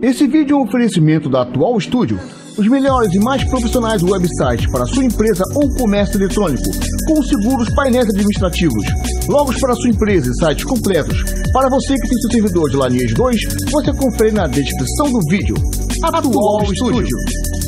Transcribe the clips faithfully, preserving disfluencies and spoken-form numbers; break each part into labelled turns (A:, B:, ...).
A: Esse vídeo é um oferecimento da Atual Studio, os melhores e mais profissionais websites para sua empresa ou comércio eletrônico, com seguros painéis administrativos, logos para sua empresa e sites completos. Para você que tem seu servidor de Lineage dois, você confere na descrição do vídeo. Atual Studio.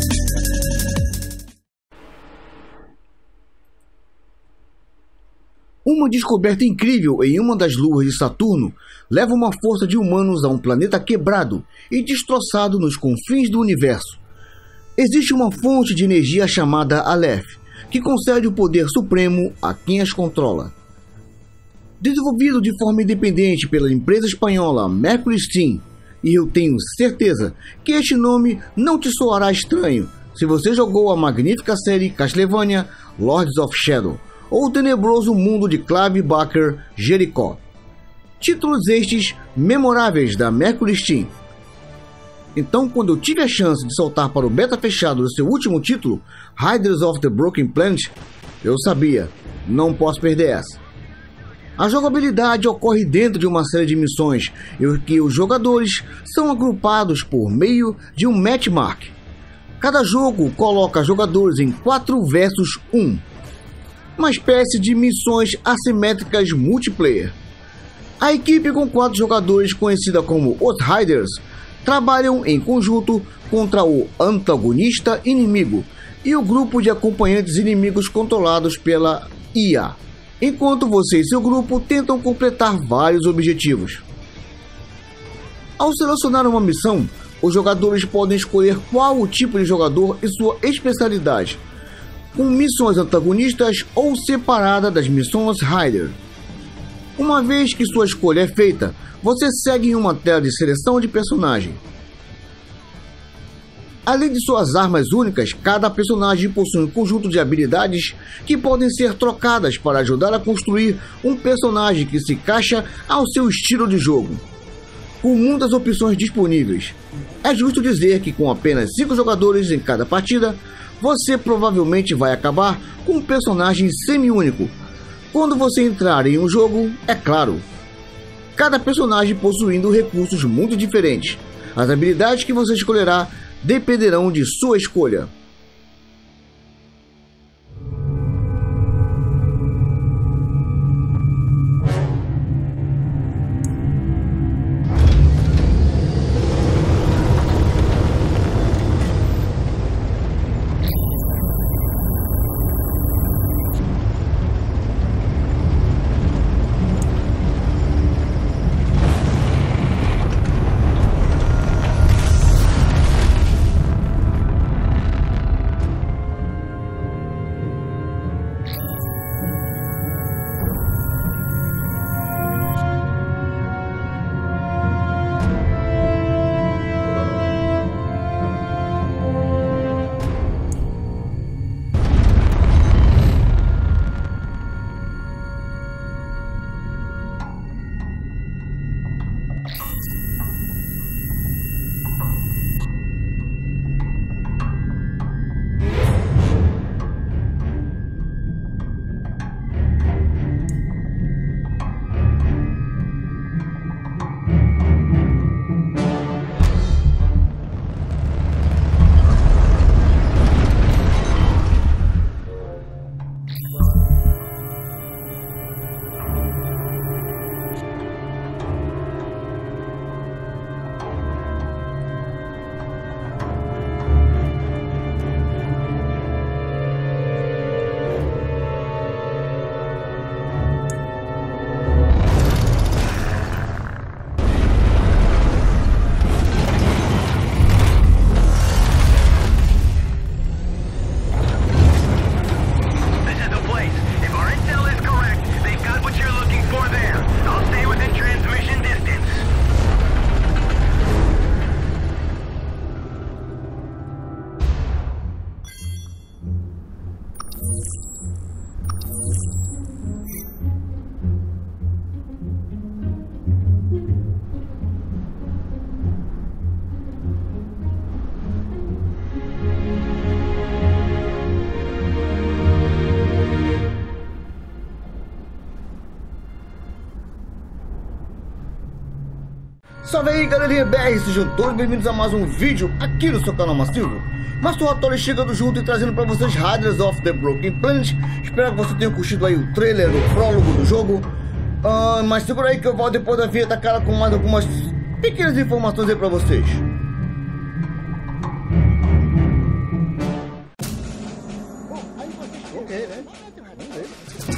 A: Uma descoberta incrível em uma das luas de Saturno leva uma força de humanos a um planeta quebrado e destroçado nos confins do universo. Existe uma fonte de energia chamada Aleph, que concede o poder supremo a quem as controla. Desenvolvido de forma independente pela empresa espanhola Mercury Steam, e eu tenho certeza que este nome não te soará estranho se você jogou a magnífica série Castlevania Lords of Shadow, ou o tenebroso mundo de Clive Barker Jericho. Títulos estes memoráveis da Mercury Steam. Então, quando eu tive a chance de soltar para o beta fechado do seu último título, Riders of the Broken Planet, eu sabia, não posso perder essa. A jogabilidade ocorre dentro de uma série de missões em que os jogadores são agrupados por meio de um matchmark. Cada jogo coloca jogadores em quatro versus um. Uma espécie de missões assimétricas multiplayer. A equipe com quatro jogadores, conhecida como os Riders, trabalham em conjunto contra o antagonista inimigo e o grupo de acompanhantes inimigos controlados pela I A, enquanto você e seu grupo tentam completar vários objetivos. Ao selecionar uma missão, os jogadores podem escolher qual o tipo de jogador e sua especialidade, com missões antagonistas ou separada das missões Rider. Uma vez que sua escolha é feita, você segue em uma tela de seleção de personagem. Além de suas armas únicas, cada personagem possui um conjunto de habilidades que podem ser trocadas para ajudar a construir um personagem que se encaixa ao seu estilo de jogo. Com muitas opções disponíveis, é justo dizer que com apenas cinco jogadores em cada partida, você provavelmente vai acabar com um personagem semi-único. Quando você entrar em um jogo, é claro. Cada personagem possuindo recursos muito diferentes. As habilidades que você escolherá dependerão de sua escolha. Salve aí, galerinha B R, sejam todos bem-vindos a mais um vídeo aqui no seu canal massivo. Masturbatório chegando junto e trazendo para vocês Riders of the Broken Planet. Espero que você tenha curtido aí o trailer, o prólogo do jogo. uh, Mas segura aí que eu volto depois da vinheta, cara, com mais algumas pequenas informações aí para vocês. Ok, né? Vamos ver.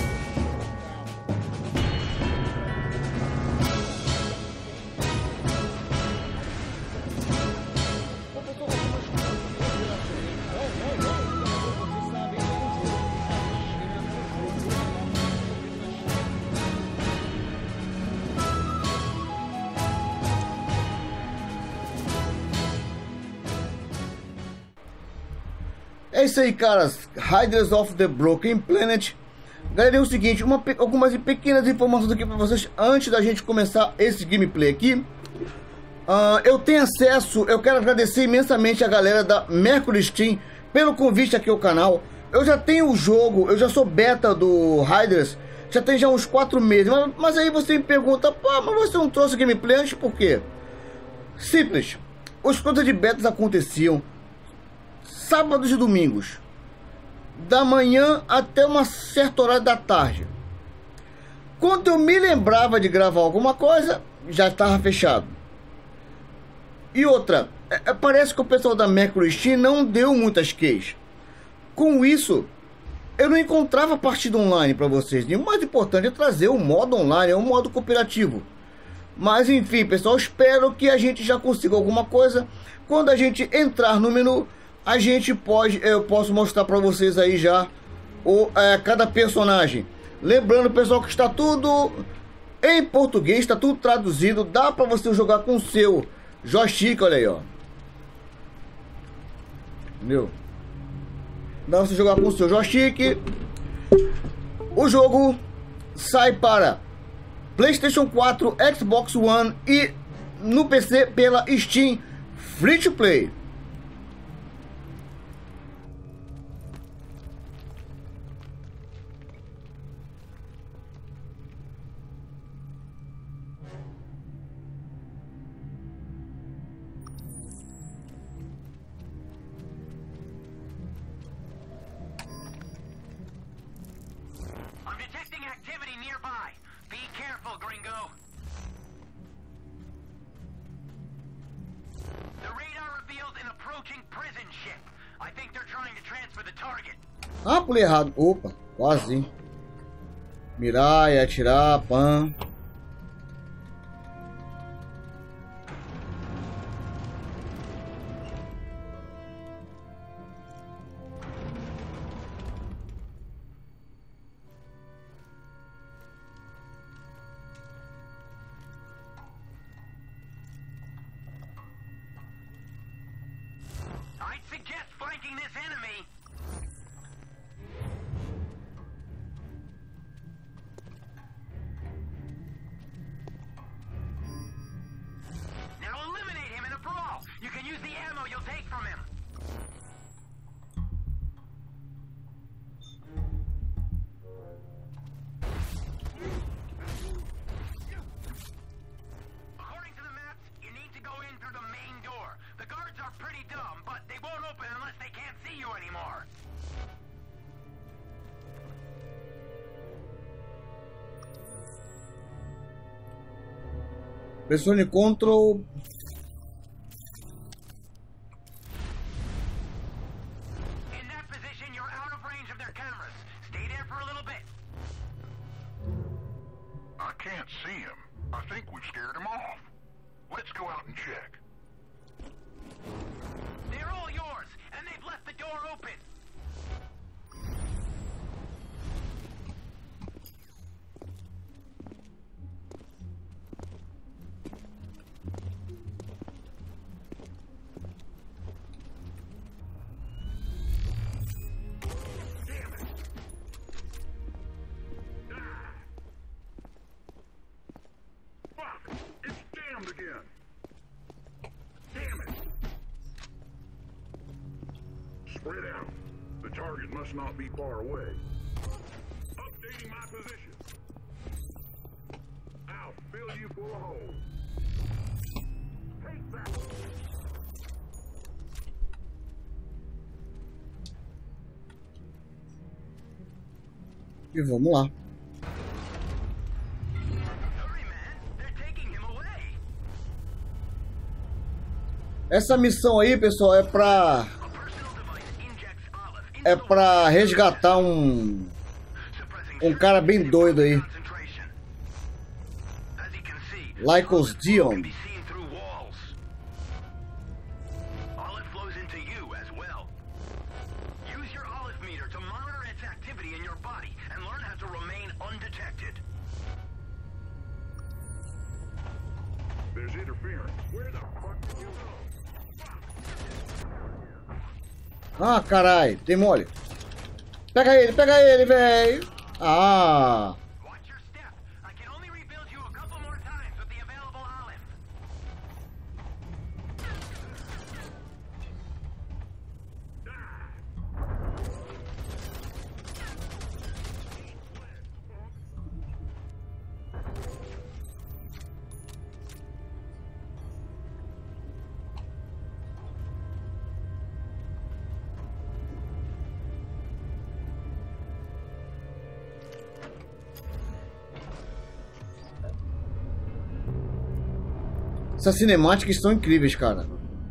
A: É isso aí, caras, Riders of the Broken Planet. Galera, é o seguinte, uma, algumas pequenas informações aqui para vocês antes da gente começar esse gameplay aqui. uh, Eu tenho acesso, eu quero agradecer imensamente a galera da Mercury Steam pelo convite aqui ao canal. Eu já tenho o jogo, eu já sou beta do Riders, já tem já uns quatro meses, mas, mas aí você me pergunta, pô, mas você não trouxe gameplay antes, por quê? Simples, os contas de betas aconteciam sábados e domingos, da manhã até uma certa hora da tarde. Quando eu me lembrava de gravar alguma coisa, já estava fechado. E outra, é, parece que o pessoal da Mercury Steam não deu muitas keys. Com isso, eu não encontrava partida online para vocês. E o mais importante é trazer o modo online, é um modo cooperativo. Mas enfim, pessoal, espero que a gente já consiga alguma coisa. Quando a gente entrar no menu, a gente pode, eu posso mostrar para vocês aí já o, é, cada personagem. Lembrando, pessoal, que está tudo em português, está tudo traduzido. Dá para você jogar com o seu joystick, olha aí, ó. Entendeu? Dá para você jogar com o seu joystick. O jogo sai para PlayStation quatro, Xbox One e no P C pela Steam Free to Play. Ah, pulei errado. Opa, quase. Mirar e atirar, pã.
B: I'd suggest flanking this enemy.
A: Pressione Ctrl.
B: In that position, you're out of range of their cameras. Stay there for a little bit.
C: I can't see him. I think we've scared him off. Let's go out and check.
B: They're all yours, and they've left the door open.
C: Again. Damn it! Spread out. The target must not be far away. Updating my position. I'll fill you full of holes.
A: E vamos lá.
B: Hurry, man. They're taking him away.
A: Essa missão aí, pessoal, é pra...
B: A personal device injects Olive into
A: É
B: the
A: pra resgatar um...
B: suppressing
A: Um cara bem doido aí.
B: concentration. As you can see,
A: Lycos Dion.
B: can be seen through walls. Olive flows into you as well. Use your Olive meter to monitor its activity in your body and learn how to remain undetected.
C: There's interference. Where the fuck did you go?
A: Ah, carai, tem mole. Pega ele, pega ele, velho. Ah,
B: Watch your step. I can only rebuild you a couple more times with the available Olive.
A: essas cinemáticas estão incríveis, cara.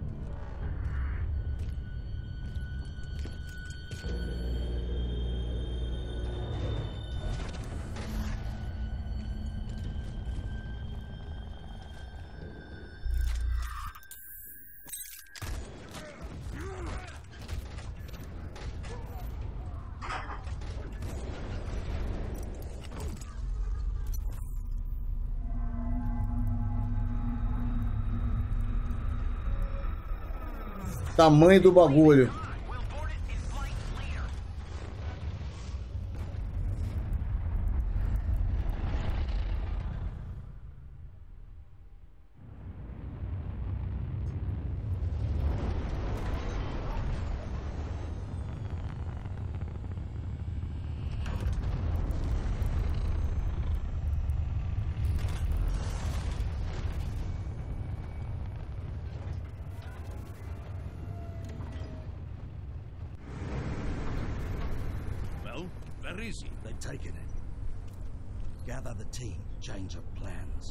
A: Tamanho do bagulho.
B: We'll board it in flight later.
D: Well, where is he?
E: They've taken it. Gather the team. Change of plans.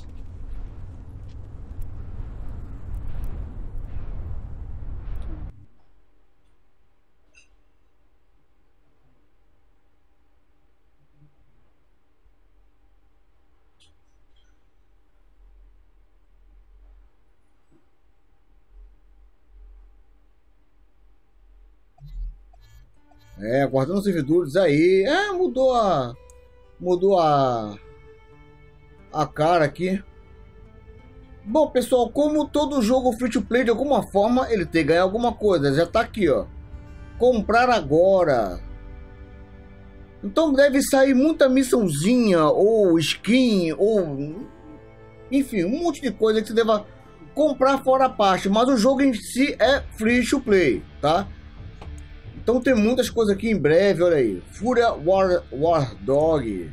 A: É, guardando os servidores aí. É, mudou a... Mudou a... A cara aqui. Bom, pessoal, como todo jogo free to play, de alguma forma, ele tem que ganhar alguma coisa. Já tá aqui, ó. Comprar agora. Então deve sair muita missãozinha, ou skin, ou... Enfim, um monte de coisa que você deva comprar fora a parte. Mas o jogo em si é free to play, tá? Então tem muitas coisas aqui em breve, olha aí. Fúria War, War Dog.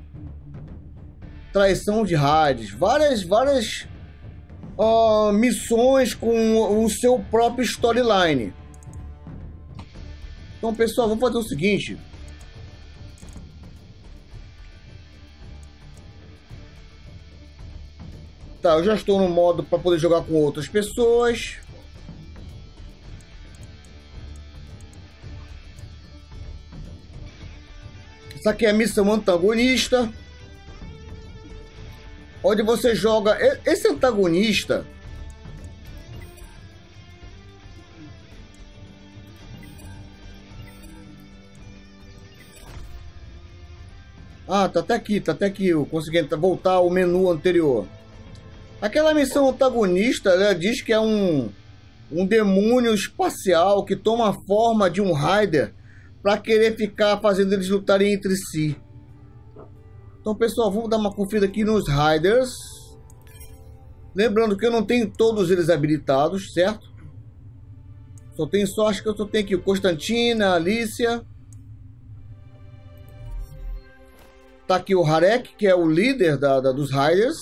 A: Traição de Hades. Várias, várias uh, missões com o seu próprio storyline. Então, pessoal, vamos fazer o seguinte. Tá, eu já estou no modo para poder jogar com outras pessoas. Essa aqui é a missão antagonista, onde você joga esse antagonista. Ah, tá até aqui, tá até aqui. Eu consegui voltar ao menu anterior. Aquela missão antagonista, ela diz que é um, um demônio espacial que toma a forma de um Raider para querer ficar fazendo eles lutarem entre si. Então, pessoal, vamos dar uma conferida aqui nos Raiders. Lembrando que eu não tenho todos eles habilitados, certo? Só tenho só, acho que eu só tenho aqui o Constantina, a Alicia. Tá aqui o Harek, que é o líder da, da, dos Raiders.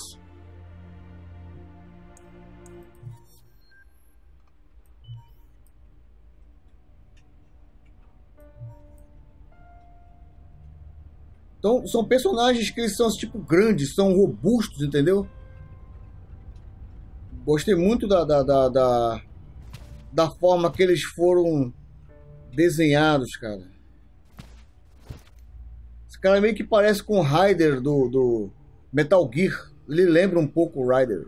A: Então, são personagens que eles são tipo grandes, são robustos, entendeu? Gostei muito da, da, da, da, da forma que eles foram desenhados, cara. Esse cara meio que parece com o Ryder do, do Metal Gear. Ele lembra um pouco o Ryder.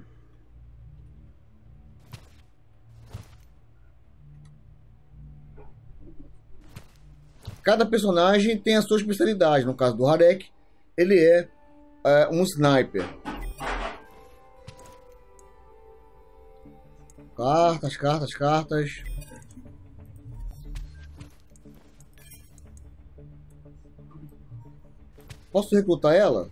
A: Cada personagem tem a sua especialidade. No caso do Harek, ele é, é um sniper. Cartas, cartas, cartas. Posso recrutar ela?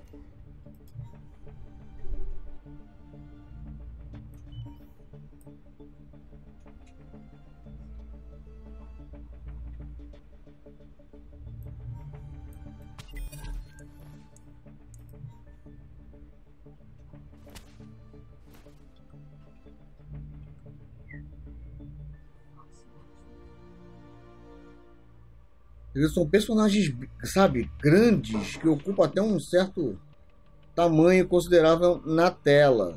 A: Eles são personagens, sabe, grandes, que ocupam até um certo tamanho considerável na tela.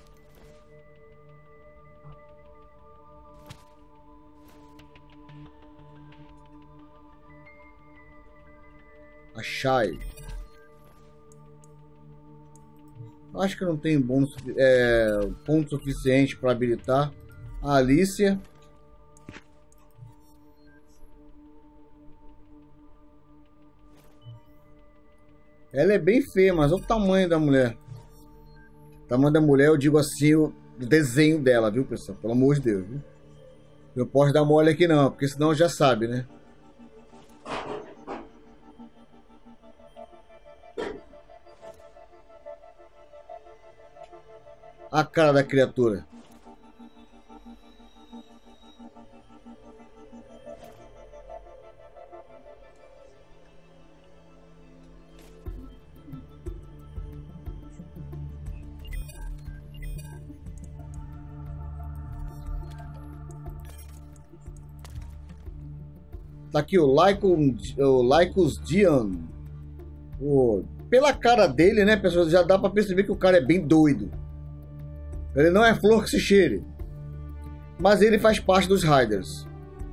A: A Shai. Acho que não tem bônus, é, ponto suficiente para habilitar. A Alicia. Ela é bem feia, mas olha o tamanho da mulher. O tamanho da mulher, eu digo assim, o desenho dela, viu, pessoal? Pelo amor de Deus, viu? Eu posso dar mole aqui não, porque senão já sabe, né? A cara da criatura. Tá aqui o Lycos, o Lycos Dian. O, pela cara dele, né, pessoal, já dá pra perceber que o cara é bem doido. Ele não é flor que se cheire. Mas ele faz parte dos Riders.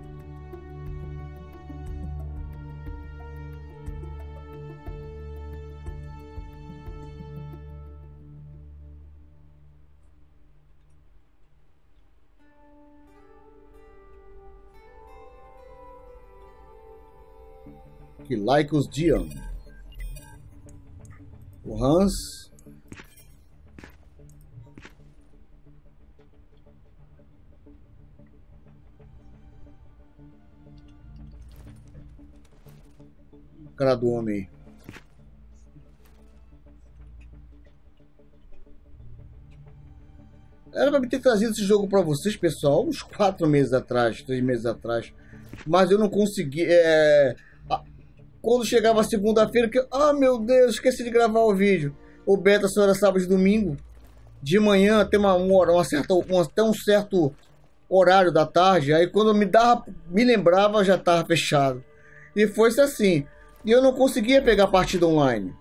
A: Que Lycos Dian. O Hans. Cara do homem. Era pra me ter trazido esse jogo pra vocês, pessoal, uns quatro meses atrás, três meses atrás. Mas eu não consegui. É... Quando chegava segunda-feira, que ah, meu Deus, esqueci de gravar o vídeo. O beta só era sábado e domingo. De manhã até, uma, uma, uma certa, uma, até um certo horário da tarde. Aí quando eu me, dava, me lembrava, já estava fechado. E foi-se assim. E eu não conseguia pegar a partida online.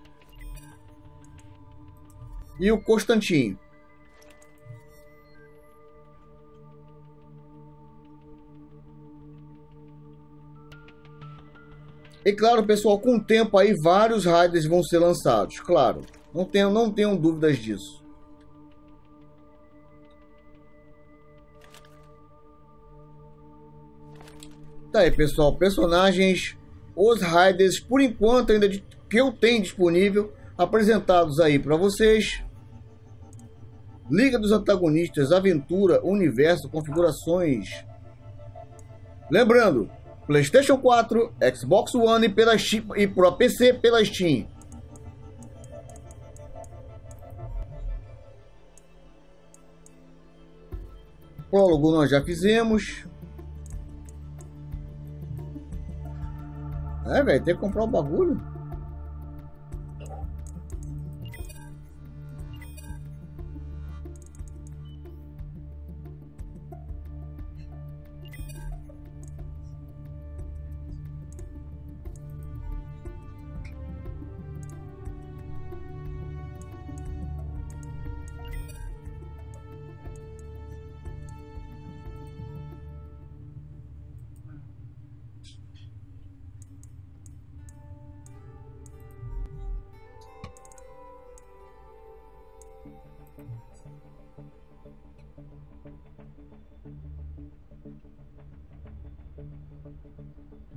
A: E o Constantinho. E claro, pessoal, com o tempo aí vários Riders vão ser lançados. Claro, não tenho, não tenho dúvidas disso. Tá aí, pessoal, personagens, os Riders, por enquanto ainda de, que eu tenho disponível, apresentados aí para vocês. Liga dos Antagonistas, Aventura, Universo, Configurações. Lembrando, PlayStation quatro, Xbox One e, pela Steam, e para P C pela Steam. Prólogo nós já fizemos. É, velho, tem que comprar o bagulho.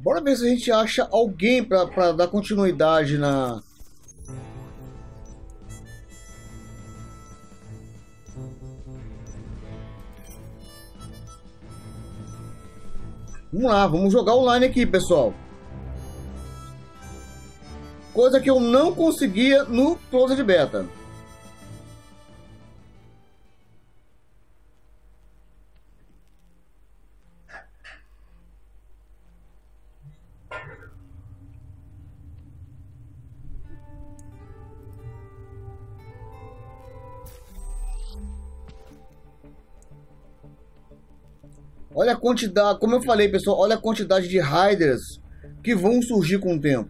A: Bora ver se a gente acha alguém pra, pra dar continuidade na... Vamos lá, vamos jogar online aqui, pessoal. Coisa que eu não conseguia no Closed Beta. Olha a quantidade, como eu falei, pessoal, olha a quantidade de Riders que vão surgir com o tempo.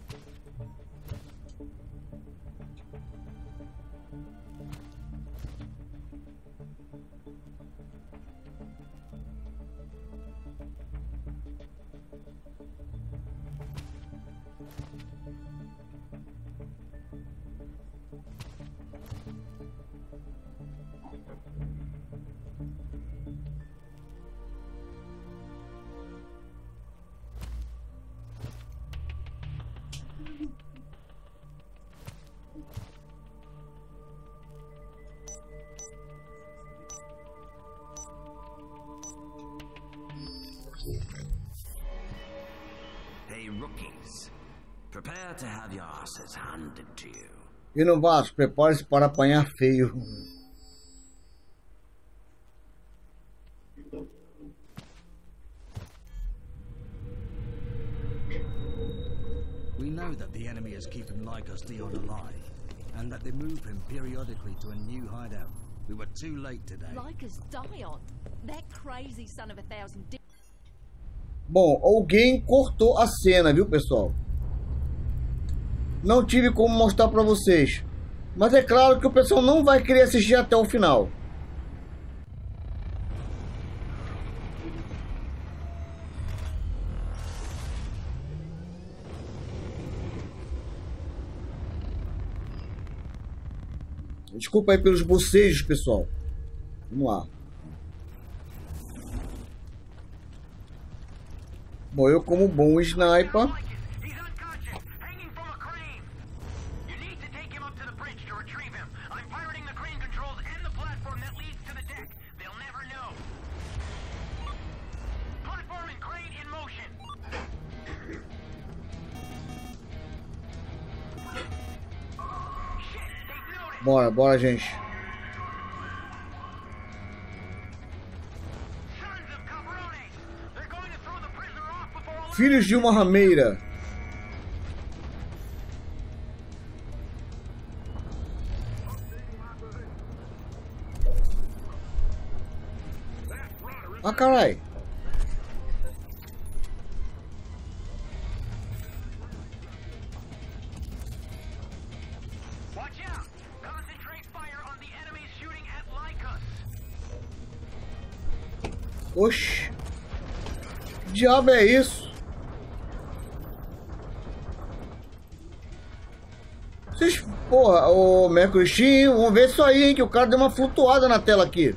E: Hey, rookies. Prepare to have your asses handed to you.
A: E novatos, prepare-se para apanhar feio.
E: We know that the enemy is keeping Lycos Dion alive, and that they move him periodically to a new hideout. We were too late today.
F: Lycos Dion? That crazy son of a thousand...
A: Bom, alguém cortou a cena, viu, pessoal? Não tive como mostrar para vocês. Mas é claro que o pessoal não vai querer assistir até o final. Desculpa aí pelos bocejos, pessoal. Vamos lá. Bom, eu como bom sniper.
B: He's unconscious, hanging from a crane. You need to take him up to the bridge to retrieve him. I'm pirating the crane controls and the platform that leads to the deck. They'll never know. Platform and crane in motion. Shit, they've noticed.
A: Bora, bora, gente.
B: Sons of cabrones. They're going to throw the prisoner off before all...
A: Filhos de uma rameira. Ah, carai.
B: Watch out! Concentrate fire on the enemies shooting at Lycos.
A: Oxi. Que diabo é isso? Vocês, porra, o Mercury Steam, vamos ver isso aí, hein, que o cara deu uma flutuada na tela aqui.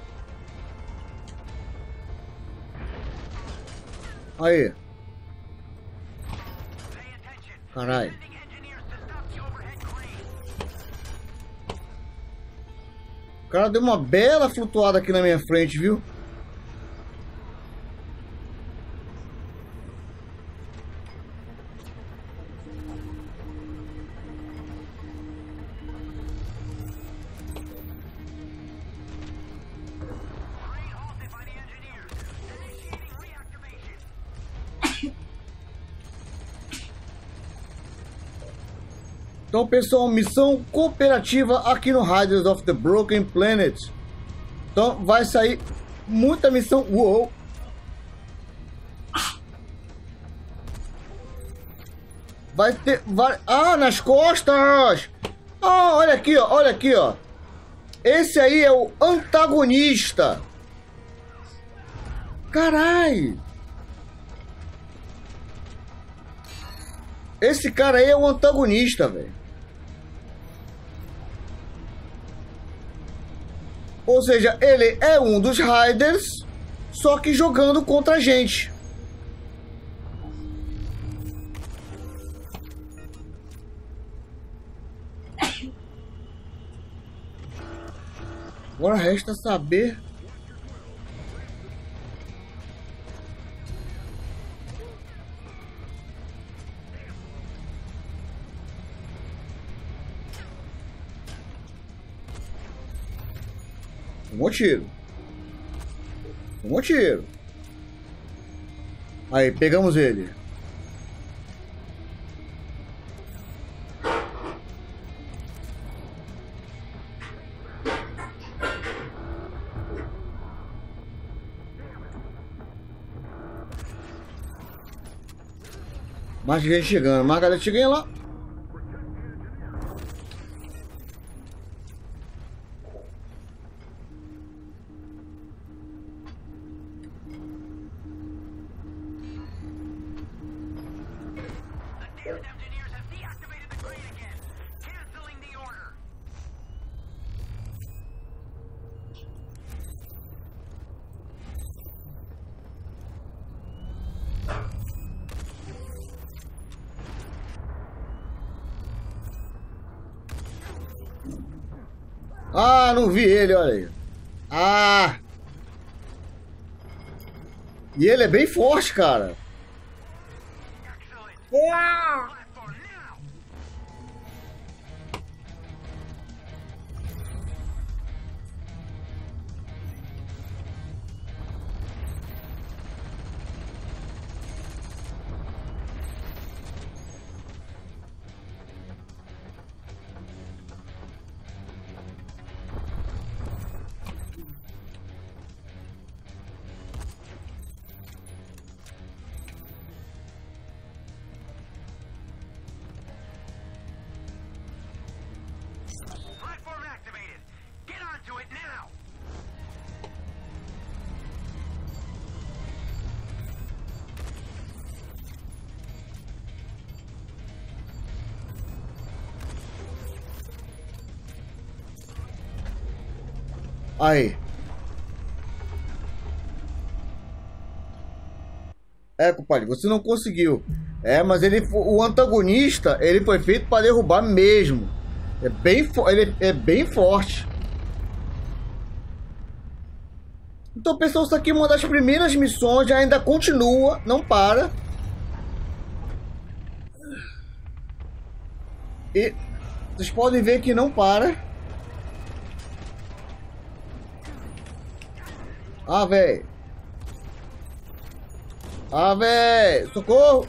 A: Aí.
B: Pay attention.
A: Carai.
B: Sending engineers to stop the overhead crane.
A: O cara deu uma bela flutuada aqui na minha frente, viu?
B: Crane halted by the engineers. Initiating reactivation.
A: Então, pessoal, missão cooperativa aqui no Riders of the Broken Planet. Então, vai sair muita missão. Uou! Vai ter... Vai... Ah, nas costas! Ah, olha aqui, ó. Olha aqui, ó. Esse aí é o antagonista. Carai! Esse cara aí é o antagonista, velho. Ou seja, ele é um dos Riders, só que jogando contra a gente. Agora resta saber... Tomou tiro. Tomou tiro. Aí, pegamos ele. Mais gente chegando, mais galera chegando lá. Ah, não vi ele, olha aí. Ah! E ele é bem forte, cara. Ah! Aí. É, compadre, você não conseguiu. É, mas ele, o antagonista, ele foi feito para derrubar mesmo. É bem, ele é bem forte. Então, pessoal, isso aqui é uma das primeiras missões, ainda continua, não para. E vocês podem ver que não para. Ah, velho. Ah, velho. Socorro.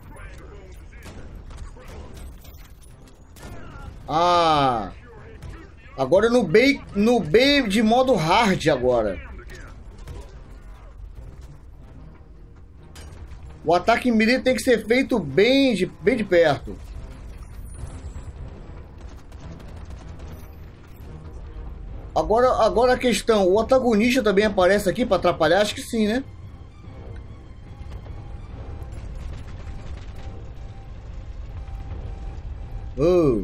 A: Ah. Agora no B, no B de modo hard agora. O ataque em melee tem que ser feito bem de, bem de perto. Agora, agora a questão, o antagonista também aparece aqui para atrapalhar? Acho que sim, né? Oh.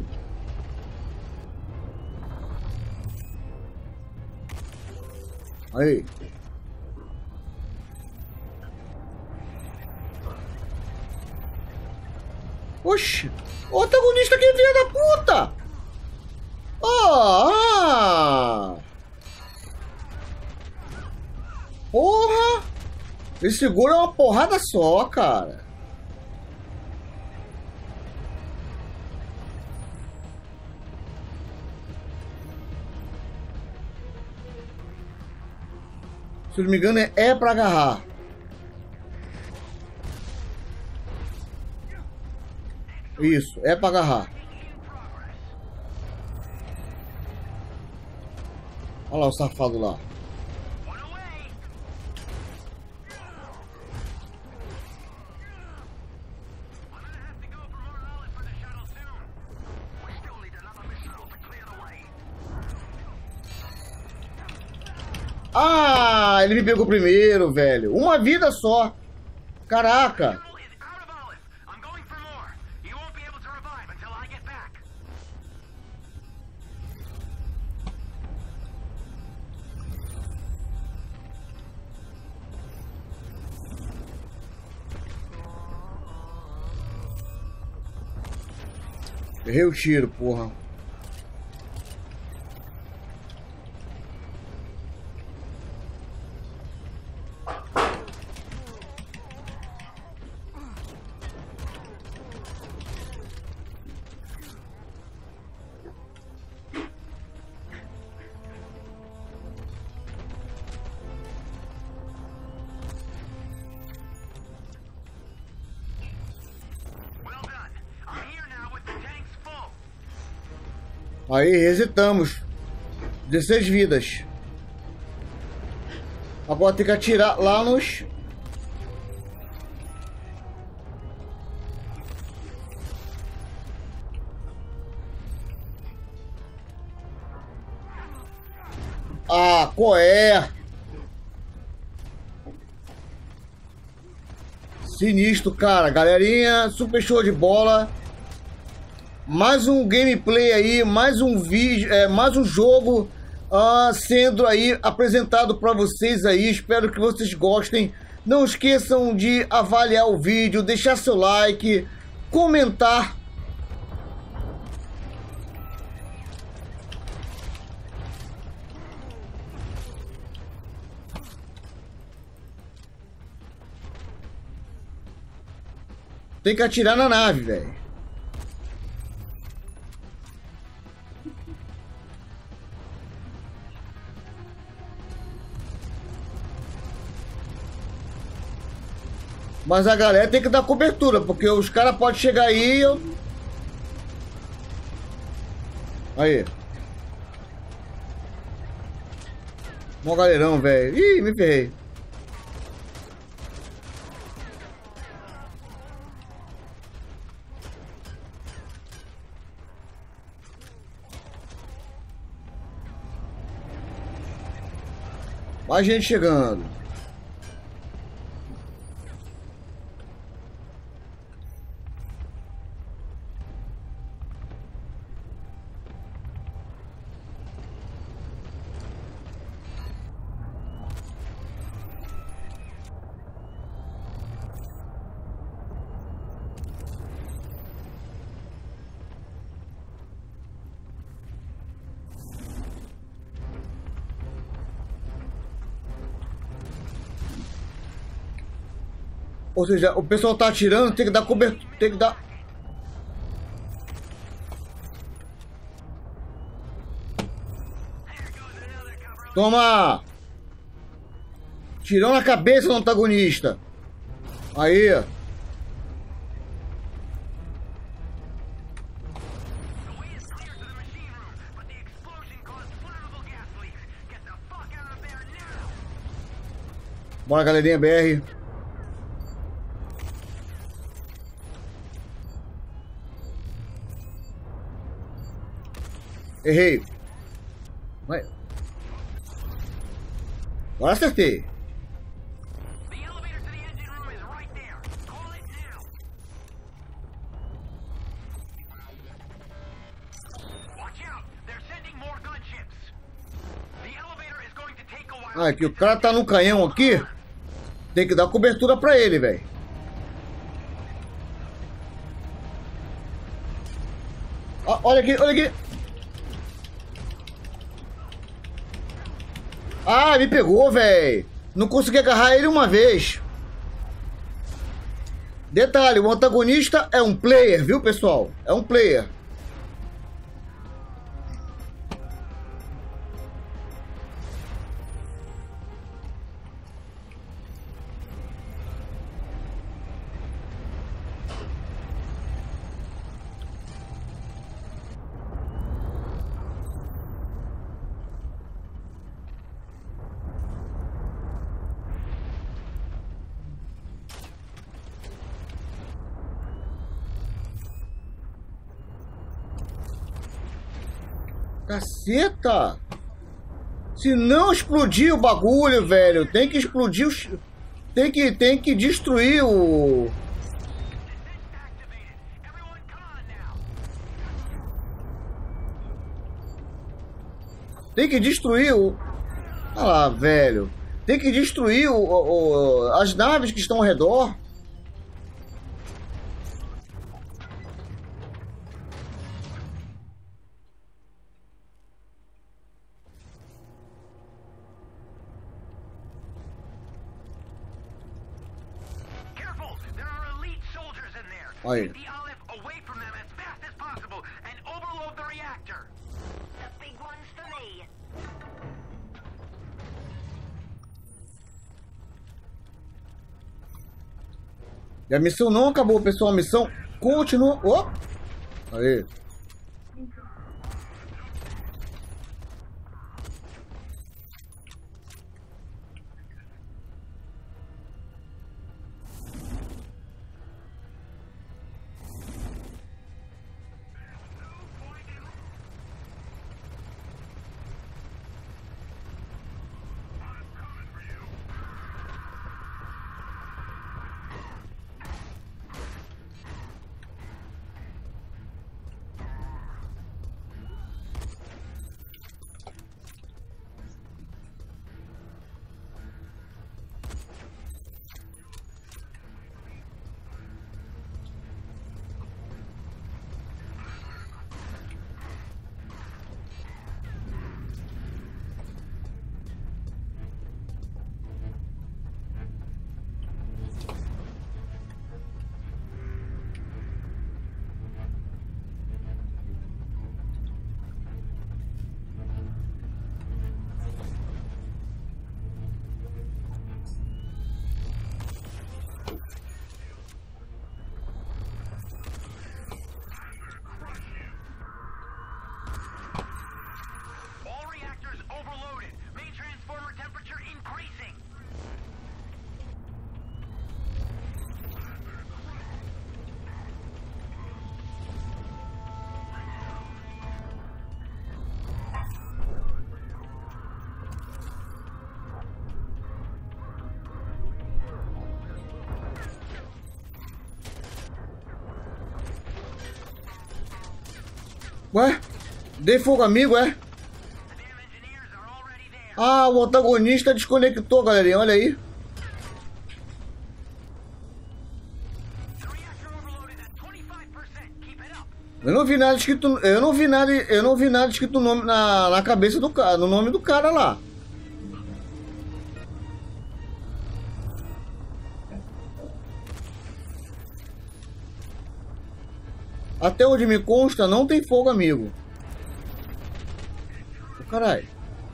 A: Aí. Oxi. O antagonista aqui, filha da puta! Ah! Porra! Ele segura uma porrada só, cara. Se não me engano, é, é pra agarrar. Isso, é pra agarrar. Olha lá o safado lá. Ah, ele me pegou primeiro, velho. Uma vida só. Caraca. Errei o tiro, porra. Aí, resetamos. dezesseis vidas. Agora tem que atirar lá nos... Ah, qual é? Sinistro, cara. Galerinha, super show de bola. Mais um gameplay aí, mais um vídeo, é, mais um jogo uh, sendo aí apresentado para vocês aí. Espero que vocês gostem. Não esqueçam de avaliar o vídeo, deixar seu like, comentar. Tem que atirar na nave, velho. Mas a galera tem que dar cobertura, porque os caras podem chegar aí e eu... Aí. Mó galerão, velho. Ih, me ferrei. Mais gente chegando. Ou seja, o pessoal tá atirando, tem que dar cobertura, tem que dar... Toma! Tirão na cabeça do antagonista. Aí. Bora, galerinha B R. Errei. Vai. Agora acertei. Ah, aqui o cara tá no canhão aqui. Tem que dar cobertura pra ele, velho. Ah, olha aqui, olha aqui. Ah, me pegou, velho. Não consegui agarrar ele uma vez. Detalhe, o antagonista é um player, viu, pessoal? É um player. Caceta! Se não explodir o bagulho, velho, tem que explodir os... Tem que, tem que destruir o... Tem que destruir o... Olha lá, velho. Tem que destruir o, o, o, as naves que estão ao redor. Aí. E a missão não acabou, pessoal. A missão continua. Oh! Aí. Ué? Dei fogo amigo, é? Ah, o antagonista desconectou, galerinha. Olha aí. Eu não vi nada escrito. Eu não vi nada. Eu não vi nada escrito no nome, na, na cabeça do cara. No nome do cara lá. Até onde me consta, não tem fogo amigo. Oh, caralho.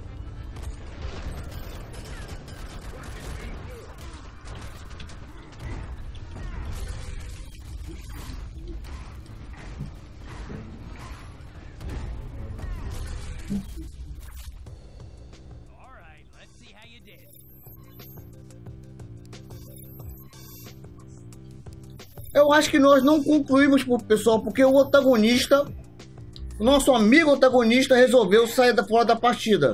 A: Eu acho que nós não concluímos, pessoal, porque o antagonista, o nosso amigo antagonista, resolveu sair da fora da partida.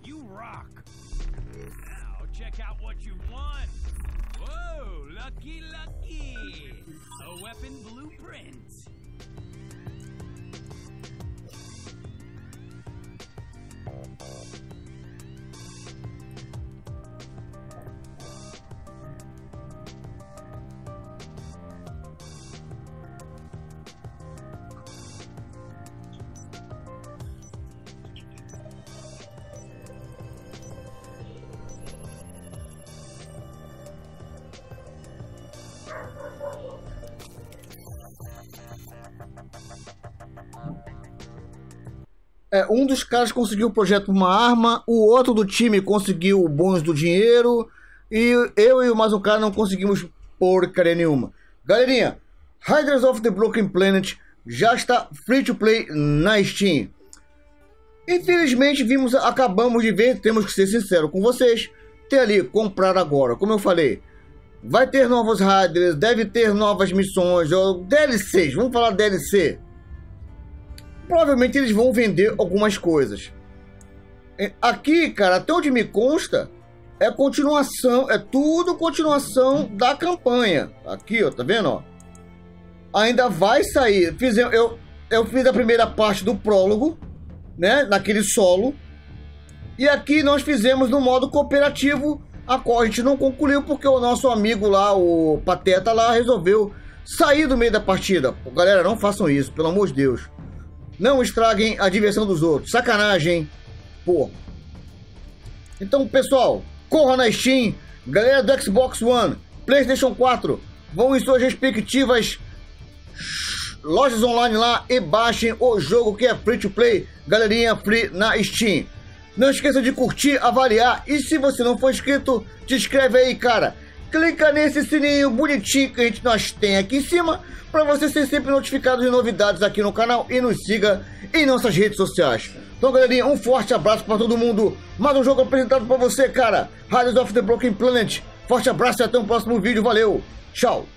A: É, um dos caras conseguiu o projeto uma arma, o outro do time conseguiu o bônus do dinheiro, e eu e mais um cara não conseguimos porcaria nenhuma. Galerinha, Riders of the Broken Planet já está free to play na Steam. Infelizmente vimos, acabamos de ver, temos que ser sinceros com vocês, ter ali, comprar agora, como eu falei, vai ter novos Riders, deve ter novas missões, ou D L Cs, vamos falar D L C. Provavelmente eles vão vender algumas coisas. Aqui, cara, até onde me consta, é continuação, é tudo continuação da campanha. Aqui, ó, tá vendo, ó? Ainda vai sair. Fiz, eu, eu fiz a primeira parte do prólogo, né, naquele solo. E aqui nós fizemos no modo cooperativo, a qual a gente não concluiu porque o nosso amigo lá, o Pateta lá, resolveu sair do meio da partida. Galera, não façam isso, pelo amor de Deus. Não estraguem a diversão dos outros. Sacanagem, pô. Então, pessoal, corra na Steam. Galera do Xbox One, PlayStation quatro, vão em suas respectivas lojas online lá e baixem o jogo que é free to play. Galerinha, free na Steam. Não esqueça de curtir, avaliar. E se você não for inscrito, te inscreve aí, cara. Clica nesse sininho bonitinho que a gente nós tem aqui em cima, para você ser sempre notificado de novidades aqui no canal e nos siga em nossas redes sociais. Então, galerinha, um forte abraço para todo mundo. Mais um jogo apresentado para você, cara. Riders of the Broken Planet. Forte abraço e até o próximo vídeo. Valeu. Tchau.